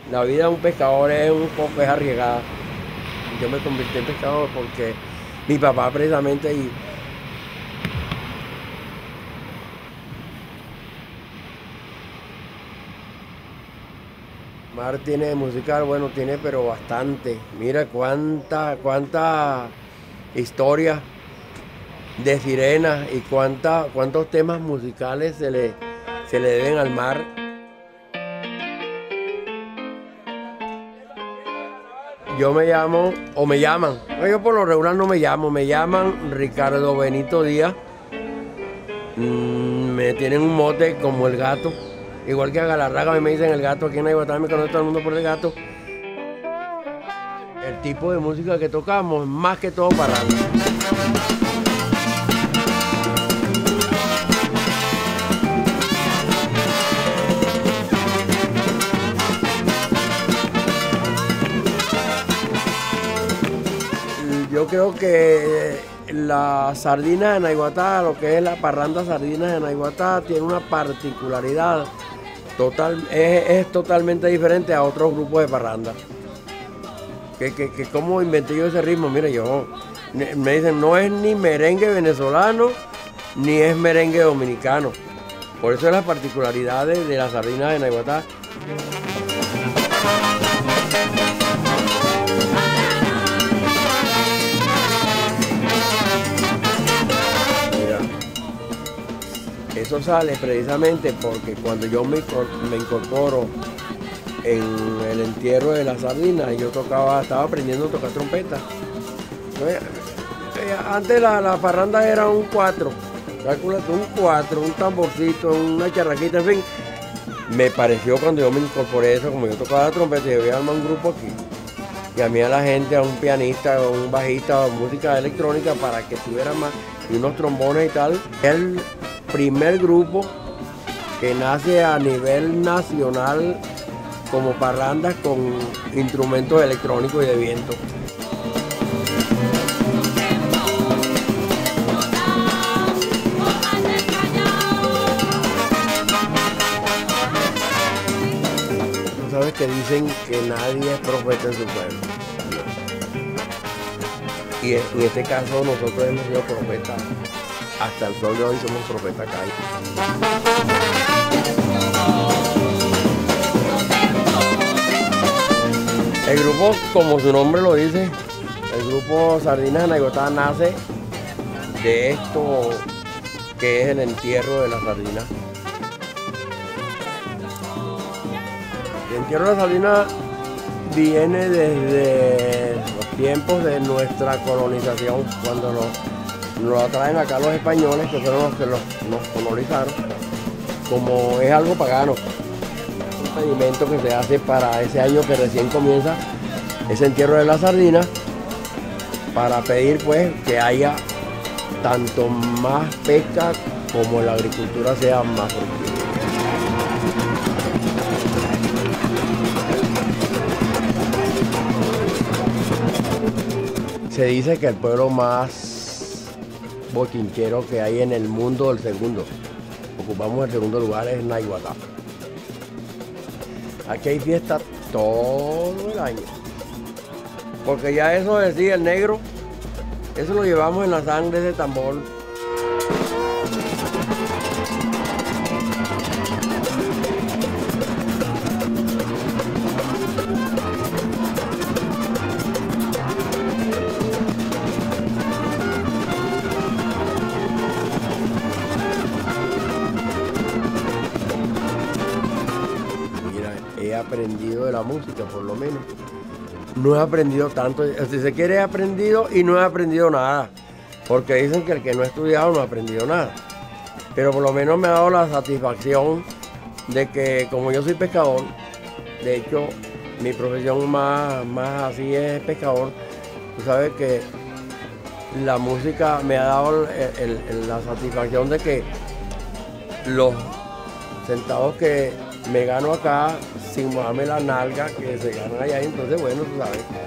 La vida de un pescador es un poco es arriesgada. Yo me convertí en pescador porque mi papá precisamente y Mar tiene musical, bueno, tiene pero bastante. Mira cuánta historia de sirenas y cuántos temas musicales se le deben al mar. Yo me llamo, o me llaman, no, yo por lo regular no me llamo, me llaman Ricardo Benito Díaz. Me tienen un mote como el gato, igual que a Galarraga me dicen el gato, aquí en Naiguatá me conoce todo el mundo por el gato. El tipo de música que tocamos es más que todo parranda. Yo creo que la sardina de Naiguatá, lo que es la parranda sardina de Naiguatá, tiene una particularidad es totalmente diferente a otros grupos de parranda. Que cómo inventé yo ese ritmo, mire, me dicen no es ni merengue venezolano ni es merengue dominicano. Por eso es la particularidad de la sardina de Naiguatá. Eso sale precisamente porque cuando yo me incorporo en el entierro de la sardina, yo estaba aprendiendo a tocar trompeta. Antes la parranda era un 4, calculate, un 4, un tamborcito, una charraquita, en fin. Me pareció cuando yo me incorporé eso, como yo tocaba la trompeta, yo había armado un grupo aquí. Y a mí a la gente, a un pianista, a un bajista, a música electrónica para que tuviera más, y unos trombones y tal. El primer grupo que nace a nivel nacional como parrandas con instrumentos electrónicos y de viento. Tú sabes que dicen que nadie es profeta en su pueblo. Y en este caso nosotros hemos sido profetas. Hasta el sol de hoy somos profetas acá. El grupo, como su nombre lo dice, el grupo Sardinas de Naiguatá nace de esto que es el entierro de la sardina. El entierro de la sardina viene desde los tiempos de nuestra colonización, cuando nos atraen acá los españoles, que fueron los que nos colonizaron, como es algo pagano. Un pedimento que se hace para ese año que recién comienza ese entierro de la sardina, para pedir pues que haya tanto más pesca como la agricultura sea más productiva. Se dice que el pueblo más bochinchero que hay en el mundo, el segundo, ocupamos el segundo lugar, es Naiguatá. Aquí hay fiesta todo el año, porque ya eso decía el negro, eso lo llevamos en la sangre de tambor. He aprendido de la música, por lo menos. No he aprendido tanto, si se quiere he aprendido y no he aprendido nada, porque dicen que el que no ha estudiado no ha aprendido nada. Pero por lo menos me ha dado la satisfacción de que como yo soy pescador, de hecho mi profesión más así es pescador, tú sabes que la música me ha dado la satisfacción de que los centavos que me gano acá sin mojarme la nalga que se ganan allá, entonces bueno, tú sabes.